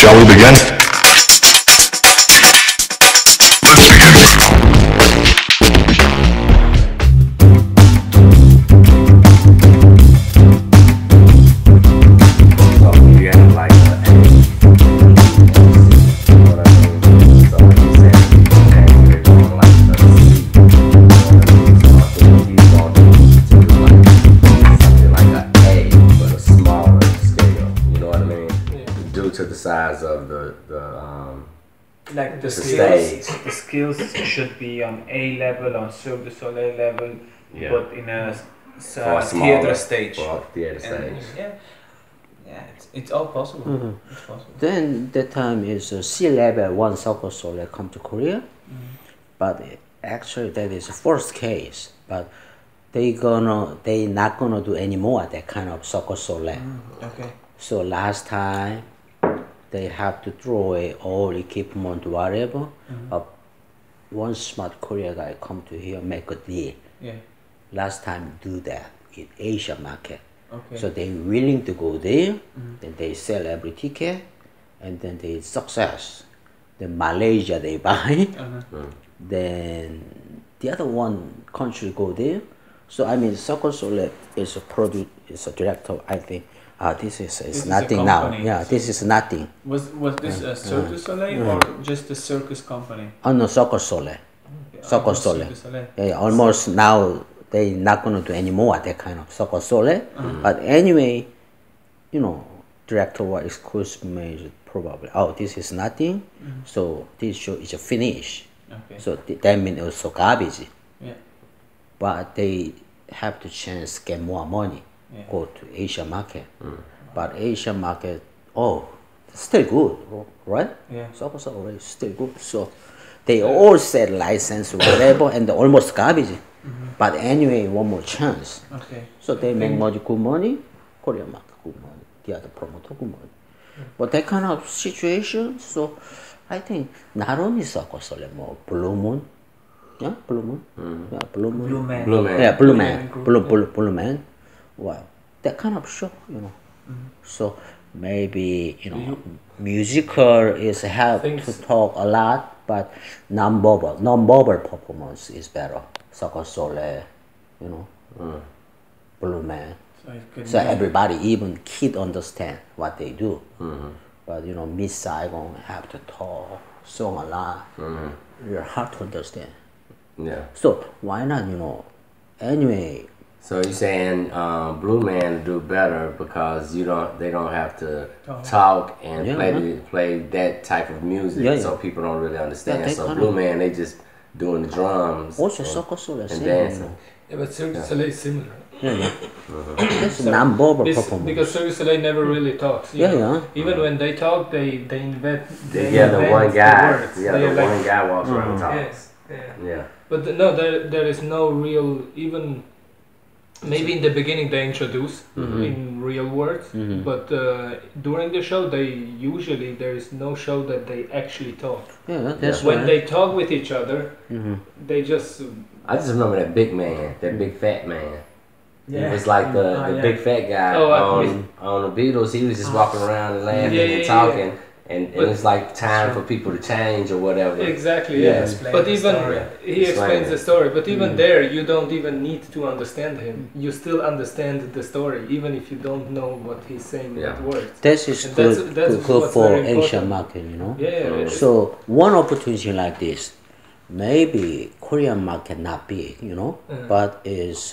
Shall we begin? To the size of the like the stage. The skills should be on A level, on Cirque du Soleil level, but in a theater stage. Yeah, it's all possible. It's possible. Then that time is sea level one Cirque du Soleil come to Korea, but actually that is the first case. But they not gonna do anymore that kind of Cirque du Soleil. Okay. So last time they have to throw away all equipment, whatever. One smart Korea guy come to here, make a deal. Yeah. Last time do that in Asia market. Okay. So they willing to go there, then they sell every ticket, and then they success. Then Malaysia they buy, then the other one country go there. So I mean, Cirque du Soleil is a product, is a director. I think this is nothing now. Yeah, this is nothing. Was this a Cirque du Soleil or just a circus company? Oh no, Cirque du Soleil. Cirque du Soleil. Yeah, almost now they not gonna do anymore that kind of Cirque du Soleil. But anyway, you know, director was excuse me probably. Oh, this is nothing. So this show is a finish. Okay. So that means also garbage. Yeah. But they have the chance get more money. Go to Asia market, but Asia market, still good, right? Yeah. So already still good. So they all said license whatever and almost garbage. But anyway, one more chance. Okay. So they make much good money. Korea market good money. The other promoter good money. But that kind of situation. So I think not only Cirque du Soleil, more Blue Moon. Yeah, Blue Moon. Yeah, Blue Moon. Blue Man. Blue Man. Yeah, Blue Man. Blue Man. Well, that kind of show, you know. So maybe, you know, musical is help to talk a lot, but non-verbal performance is better. Cirque du Soleil, you know, Blue Man. So everybody, even kid understand what they do. But, you know, Miss Saigon have to talk, song a lot. You're hard to understand. Yeah. So why not, you know, anyway. So you're saying Blue Man do better because they don't have to talk and play that type of music, so people don't really understand. So Blue Man, they just doing the drums also Cirque du Soleil and dancing. Yeah, but Cirque du Soleil is similar. That's non-verbal performance. Because Cirque du Soleil never really talks. Even when they talk, they invent. The one guy. Words. Yeah, the one guy walks around and talks. Yes. Yeah. But no, there is no real even. Maybe in the beginning they introduce in real words, but during the show there is no show that they actually talk. Yeah, that's when they talk with each other, they just. I just remember that big man, that big fat man. Yeah. He was like the big fat guy on the Beatles. He was just walking around and laughing and talking. And it's like time for people to change or whatever. Exactly, yeah. But even he explains the story. But even there, you don't even need to understand him. You still understand the story, even if you don't know what he's saying with words. This is good for Asian market, you know. Yeah. So one opportunity like this, maybe Korean market not big, you know, but is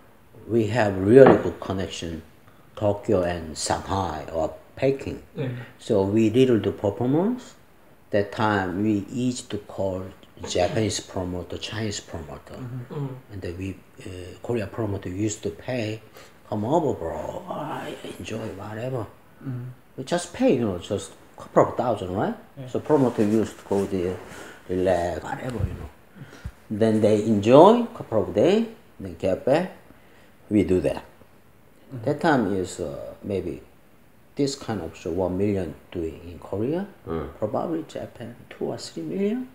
we have really good connection, Tokyo and Shanghai or Peking. So we did the performance. That time we each to call Japanese promoter, Chinese promoter, and then we Korean promoter used to pay. Come over, bro. I enjoy whatever. We just pay, you know, just a couple of thousand, right? So promoter used to go there, relax, whatever, you know. Then they enjoy a couple of days, then get back. We do that. That time is maybe. This kind of show 1 million doing in Korea, probably Japan 2 or 3 million.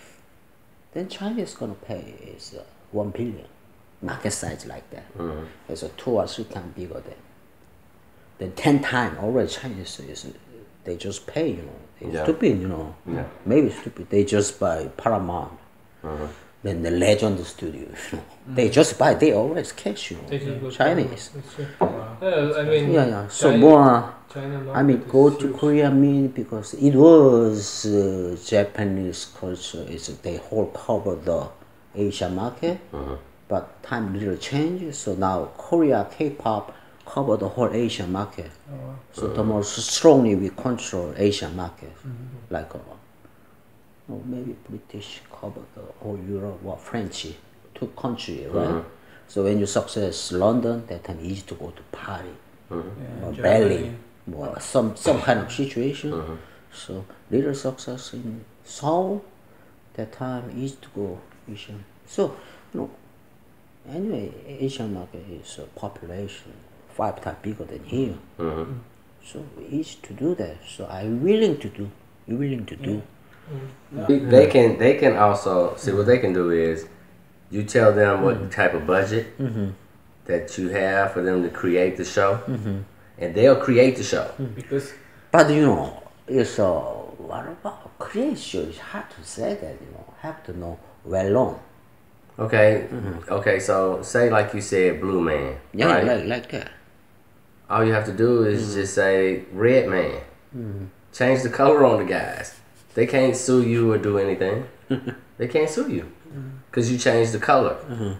Then China is gonna pay is 1 billion, market size like that. It's a 2 or 3 times bigger than 10 times already. China is they just pay, you know. It's stupid, you know. Yeah. Maybe stupid. They just buy Paramount. Then the Legend Studio, you know. They just buy. They always cash, you know. Chinese. I mean. Yeah. So more. China I mean, go to Korea. I mean, because it was Japanese culture. They whole cover the Asian market, but time little change. So now Korea K-pop cover the whole Asian market. So the more strongly we control Asian market, like maybe British cover the whole Europe or French, 2 countries, right? So when you success London, that time easy to go to party or Berlin, or some kind of situation. So little success in Seoul, that time easy to go Asian. So anyway, Asian market is a population 5 times bigger than here. So easy to do that. So I'm willing to do. You're willing to do. They can also see what they can do is you tell them what type of budget that you have for them to create the show, and they'll create the show. But it's what about creation? It's hard to say that. Have to know well known. Okay, okay. So say like you said, Blue Man. Yeah, right? like that. All you have to do is just say Red Man. Change the color on the guys. They can't sue you or do anything. They can't sue you because you changed the color.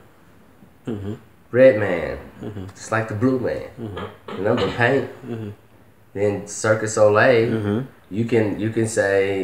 Red Man, just like the Blue Man. Remember paint. Then Circus Soleil. You can say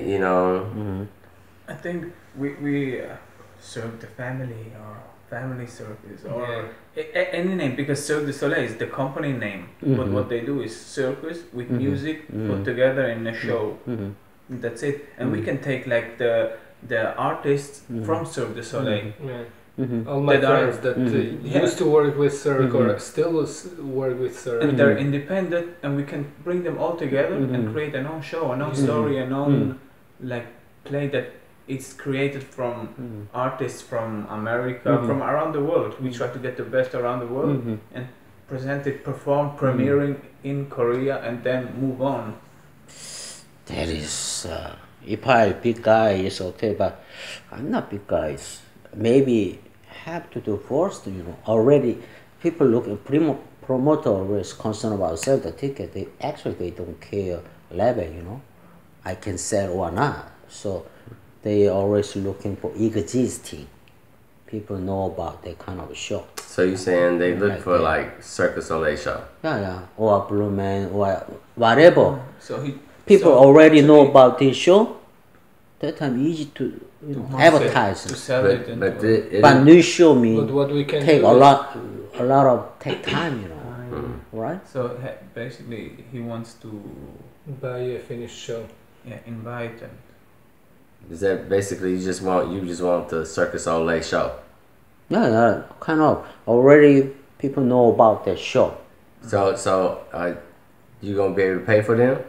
I think we serve the family or family circus or any name, because Cirque du Soleil is the company name. But what they do is circus with music put together in a show. That's it. And we can take like the artists from Cirque du Soleil. All my friends that used to work with Cirque or still work with Cirque. And they're independent, and we can bring them all together and create an own show, an own story, an own like play that it's created from artists from America, from around the world. We try to get the best around the world and present it, perform, premiering in Korea, and then move on. That is, if I big guy, it's okay, but I'm not big guys. Maybe have to do first, already people look at promoter always concerned about sell the ticket. They don't care level, I can sell or not. So they always looking for existing. People know about that kind of show. So you're saying they look for like Circus Soleil show? Yeah, or Blue Man or whatever. People So already know about this show. That time easy to advertise. To sell it. But new show But what we can take do a is- lot of take time, right? So basically, he wants to buy a finished show. invite and Is that basically you just want the Circus Soleil show? Yeah, kind of. Already people know about that show. So you gonna be able to pay for them?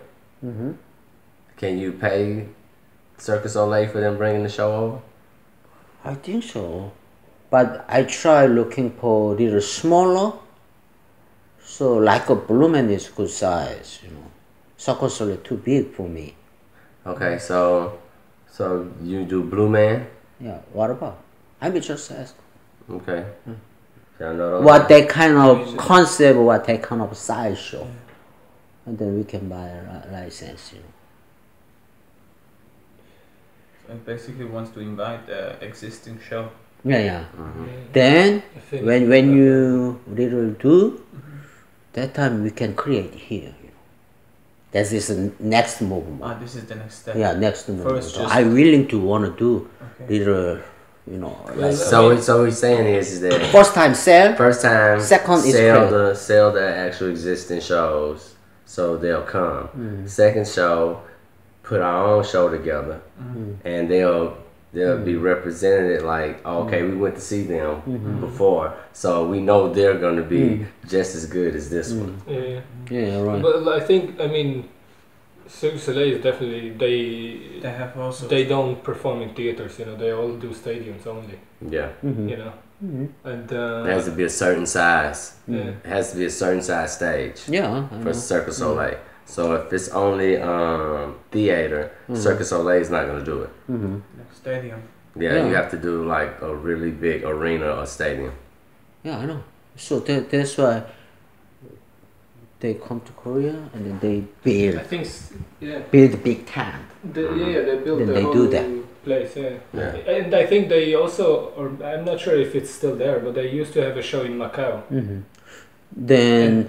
Can you pay Circus Soleil for them bringing the show over? I think so. But I try looking for little smaller. So like a Blue Man is good size, Circus Soleil too big for me. Okay, so you do Blue Man? Yeah, what about? I will just ask. Okay. Y'all know those? What that kind of concept, what that kind of size show. And then we can buy a license, so he basically wants to invite the existing show. Yeah. Then when you little do, that time we can create here. That is the next movement. This is the next step. Yeah, next movement. First So I willing to want to do little, like So what he's saying is that first time sell. Second is sell the actual existing shows so they'll come. Second show, put our own show together, and they'll be represented like, okay, we went to see them before, so we know they're gonna be just as good as this one. Yeah, right. But I think, Cirque du Soleil is definitely They have also. they don't perform in theaters. They all do stadiums only. Yeah. And It has to be a certain size. yeah. It has to be a certain size stage Yeah. for Cirque du Soleil. So if it's only theater, Cirque du Soleil is not going to do it. Stadium. Yeah, you have to do like a really big arena or stadium. Yeah, I know. So that's why they come to Korea and then they build. I think, build a big tent. They built Then the they whole do that. place. And I think they also, or I'm not sure if it's still there, but they used to have a show in Macau. Then,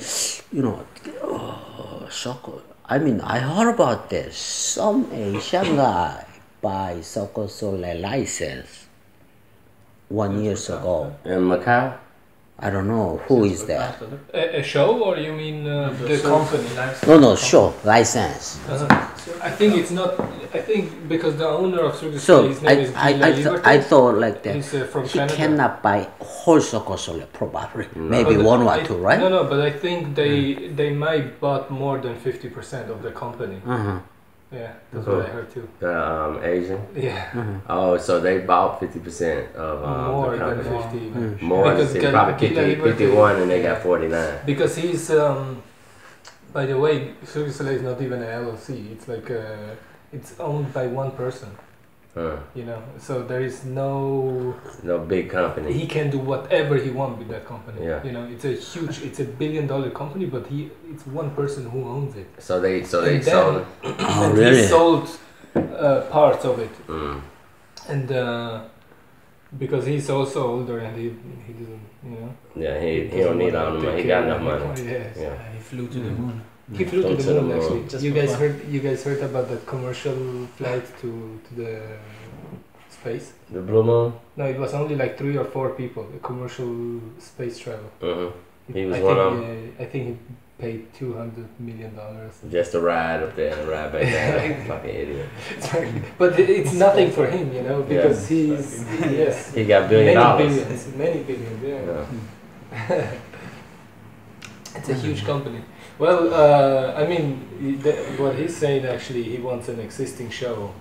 soccer. I mean, I heard about this. Some Asian guy buy Cirque du Soleil license 1 year ago. In Macau? I don't know who is that. A show, or you mean the company? No, show license. I think it's not. I think because the owner of Cirque du So Soleil, his name is I thought like that. He's from He Canada. cannot buy whole Cirque du Soleil probably. Maybe one or two, right? No, but I think they might bought more than 50% of the company. Yeah, that's what I heard too. The Asian? Yeah, Oh, so they bought 50% of more the than company. 50. More Because than probably Gila 50, Liberty- 51 and they got 49. Because he's by the way, Cirque du Soleil is not even an LLC. It's like it's owned by one person. You know, so there is no big company. he can do whatever he wants with that company. Yeah. You know, it's a $1 billion company, but it's one person who owns it. So they And sold then- it. And really? he sold parts of it, and because he's also older and he doesn't, you know. Yeah, he don't need all the money. He got enough money. Yes. Yeah. He flew to the moon. He flew to To the the moon moon. actually. Just You for guys fun. heard about that commercial flight to the space? The Blue Moon? No, it was only like 3 or 4 people. A commercial space travel. He was I one think, of them. I think he paid $200 million. Just to ride up there and ride back down. Fucking idiot. But it's nothing for him, you know, because he's yes. He got $1 billion. Many billions, yeah. Yeah. It's a huge company. Well, I mean, what he's saying actually, he wants an existing show.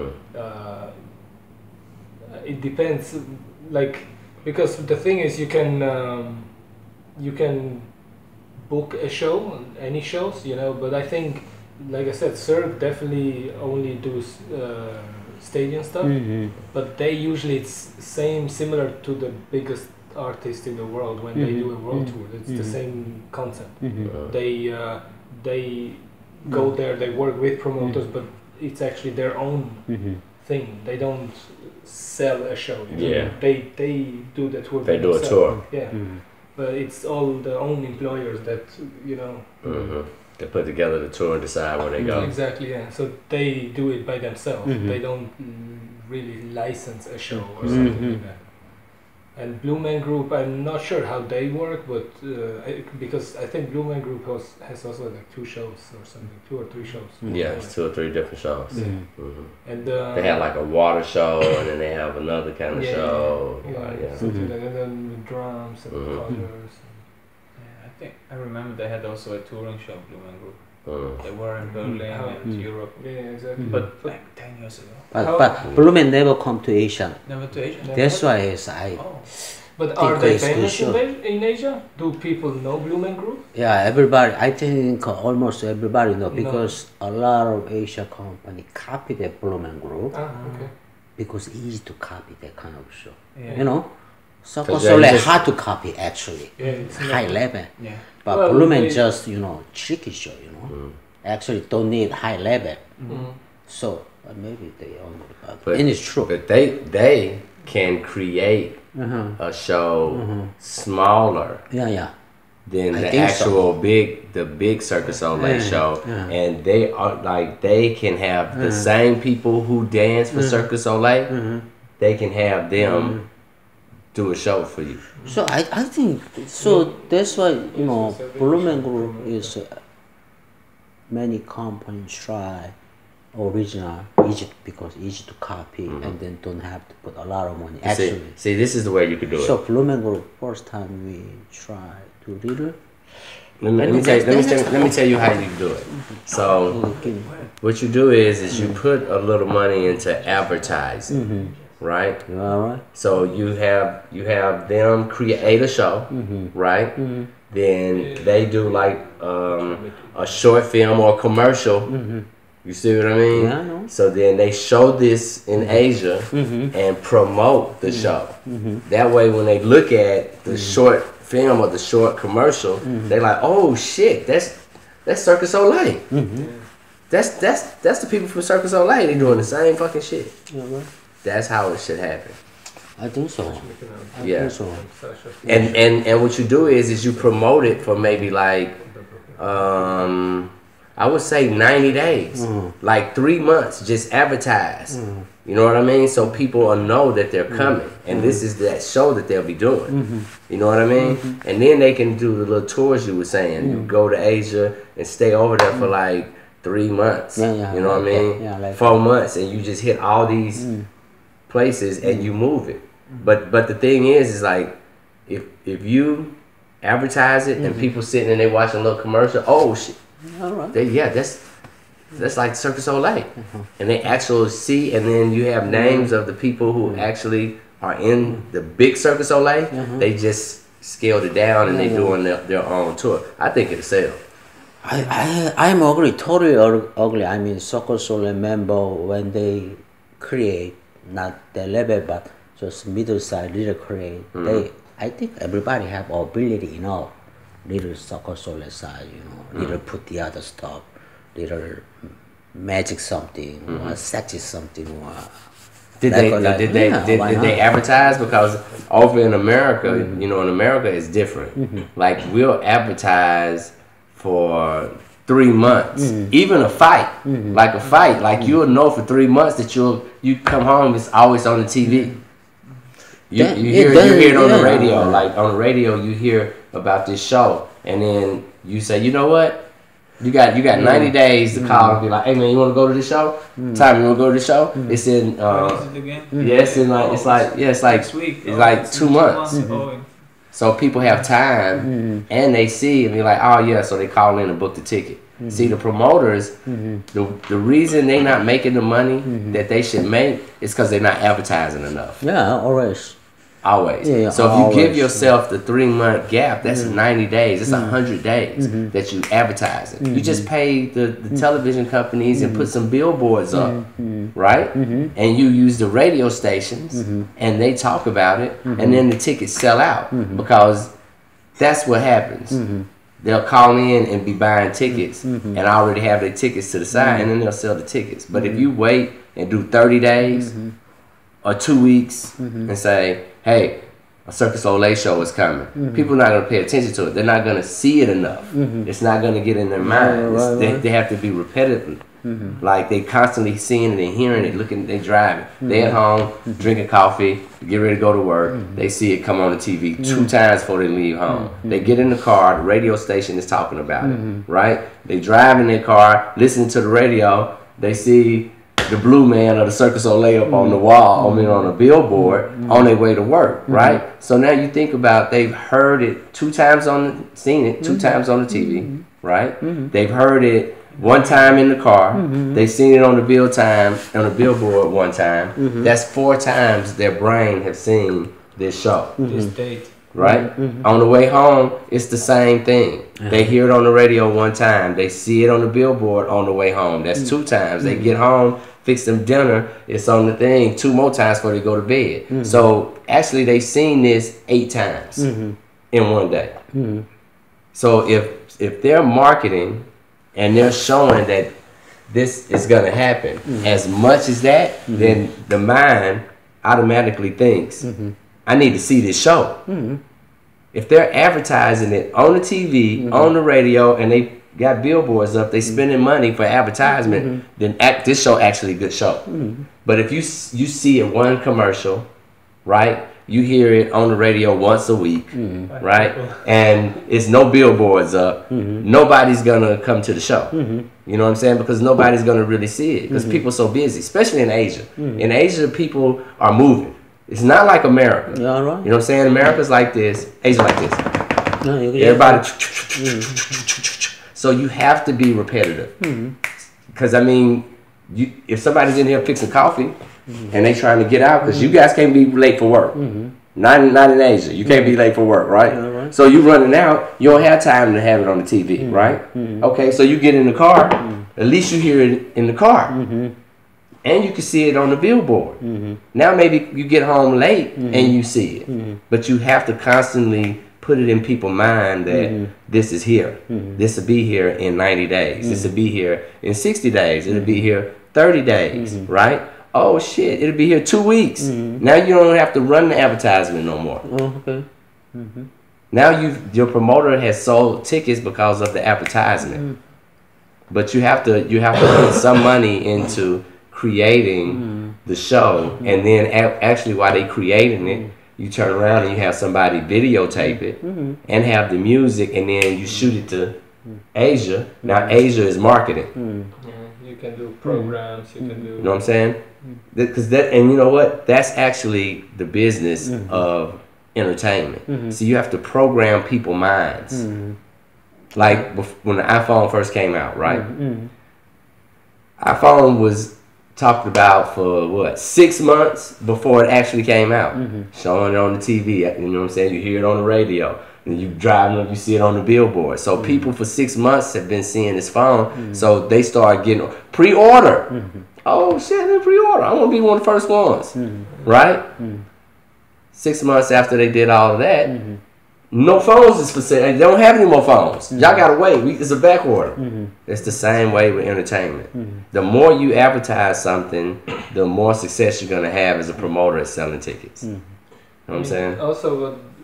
It depends, like, because the thing is, you can book a show, any shows, you know. But I think, like I said, Cirque definitely only do stadium stuff. But they usually it's similar to the biggest artists in the world when they do a world tour. It's the same concept. They go there, they work with promoters, but it's actually their own thing. They don't sell a show. You know? Yeah. They do the tour. They do a themselves. tour. Yeah. But it's all the own employers that, you know. They put together the tour and decide where they go. Exactly, yeah. So they do it by themselves. They don't really license a show or something like that. And Blue Man Group, I'm not sure how they work, but because I think Blue Man Group has also like 2 shows or something, 2 or 3 shows. Yeah, it's 2 or 3 different shows. And they have like a water show, and then they have another kind of show. Something like that, and then with drums and colors. Yeah, I remember they had also a touring show, Blue Man Group. They were in Berlin and Europe. Yeah, exactly. But like 10 years ago. But Blue Man never come to Asia. Never to Asia? That's why But are they it's good famous show. in Asia? Do people know Blue Man Group? Yeah, everybody. I think almost everybody know because a lot of Asia company copy the Blue Man Group Okay. because it's easy to copy that kind of show. Yeah. You know, Cirque du 'Cause they Soleil just- hard to copy actually, Yeah, it's not- high level. Yeah. But Well, Blue Man they- just tricky show. Actually don't need high level. So maybe they own it, but and it's true. But they can create a show smaller Yeah. than I the think so. actual big Cirque du Soleil show, and they are like they can have the same people who dance for Cirque du Soleil. They can have them do a show for you. So I think so. That's why Blue Man Group is many companies try original easy because easy to copy and then don't have to put a lot of money. Actually, See, this is the way you could do it. so Blue Man Group first time we tried to read it. Let me tell you how you do it. So what you do is you put a little money into advertising, right? You all right? So you have them create a show, right? then they do like a short film or a commercial. You see what I mean? Yeah, I know. So then they show this in Asia and promote the show. That way, when they look at the short film or the short commercial, they're like, "Oh shit, that's Circus Olay. That's the people from Circus Olay. They doing the same fucking shit." That's how it should happen. I think so. Yeah. I think so. And what you do is you promote it for maybe like I would say 90 days, like 3 months, just advertise. You know what I mean? So people will know that they're coming, and this is that show that they'll be doing. You know what I mean? And then they can do the little tours you were saying. You go to Asia and stay over there for like 3 months. You know what I mean? Like 4 months, and you just hit all these places and you move it. But the thing is like if you advertise it and people sitting and they watching a little commercial, oh shit. That's like Circus Olay, and they actually see, and then you have names of the people who actually are in the big Circus Olay. They just scaled it down and they doing their own tour. I think it'll sell. I'm totally agree. I mean, Circus Olay member, when they create, not the level, but just middle size little create, I think everybody have ability, little Circus Olay side, little put the other stuff, little magic something, or sexy something, or did they advertise? Because over in America, in America it's different. Like we'll advertise for 3 months, even a fight, like you'll know for 3 months that you come home, it's always on the TV. You hear it on the radio, like on the radio you hear about this show, and then you say, you know what? You got 90 days to call and be like, hey man, you want to go to the show? Time, you want to go to the show? It's in it's like next week. It's like 2 months. So people have time and they see and be like, oh yeah, so they call in and book the ticket. See, the promoters, the reason they not making the money that they should make is because they're not advertising enough. Yeah, always. Yeah, so if you give yourself the 3 month gap, that's 90 days. It's 100 days that you advertising. You just pay the television companies and put some billboards up, right? And you use the radio stations and they talk about it, and then the tickets sell out because that's what happens. They'll call in and be buying tickets and already have their tickets to the side, and then they'll sell the tickets. But if you wait and do 30 days or 2 weeks and say, hey, a Circus Olay show is coming, people are not going to pay attention to it. They're not going to see it enough. It's not going to get in their minds. They have to be repetitive. Like they constantly seeing it and hearing it, looking, they driving. They at home, drinking coffee, get ready to go to work. They see it come on the TV 2 times before they leave home. They get in the car, the radio station is talking about it, right? They drive in their car, listening to the radio, they see the Blue Man or the Circus Olay up on the wall, on a billboard on their way to work, right? So now you think about, they've heard it 2 times seen it 2 times on the TV, right? They've heard it 1 time in the car. They've seen it on the billboard 1 time. That's 4 times their brain have seen this show. This date. Right? On the way home, it's the same thing. They hear it on the radio 1 time. They see it on the billboard on the way home. That's 2 times. They get home, fix them dinner. It's on the thing 2 more times before they go to bed. So actually, they've seen this 8 times in 1 day. So if they're marketing and they're showing that this is going to happen as much as that, then the mind automatically thinks, I need to see this show. If they're advertising it on the TV, on the radio, and they got billboards up, they spending money for advertisement, then this show actually a good show. But if you see it 1 commercial, right? You hear it on the radio once a week, right? And it's no billboards up. Nobody's gonna come to the show. You know what I'm saying? Because nobody's gonna really see it because people are so busy, especially in Asia. In Asia, people are moving. It's not like America. Yeah, right. You know what I'm saying? America's like this, Asia like this. Everybody. So you have to be repetitive. Because I mean, if somebody's in here fixing coffee and they trying to get out, because you guys can't be late for work. not in Asia. You can't be late for work, right? Yeah, right. So you running out, you don't have time to have it on the TV, right? Okay, so you get in the car, at least you hear it in the car. And you can see it on the billboard. Now maybe you get home late and you see it. But you have to constantly put it in people's mind that this is here. This will be here in 90 days. This will be here in 60 days. It'll be here 30 days, right? Oh shit, it'll be here 2 weeks. Now you don't have to run the advertisement no more. Oh, okay. Now your promoter has sold tickets because of the advertisement. But you have to put some money into creating the show, and then actually while they creating it, you turn around and you have somebody videotape it and have the music, and then you shoot it to Asia. Now Asia is marketing. You can do programs. You can do. You know what I'm saying? Because and you know what? That's actually the business of entertainment. So you have to program people's minds. Like when the iPhone first came out, right? iPhone was talked about for what, 6 months before it actually came out. Showing it on the TV, you know what I'm saying? You hear it on the radio, and you driving up, you see it on the billboard. So people for 6 months have been seeing this phone, so they start getting pre-order. Oh shit, they pre-order. I want to be one of the first ones, right? 6 months after they did all of that, no phones is for sale. They don't have any more phones. Y'all gotta wait. It's a back order. It's the same way with entertainment. The more you advertise something, the more success you're gonna have as a promoter at selling tickets. You know what I'm saying? Also,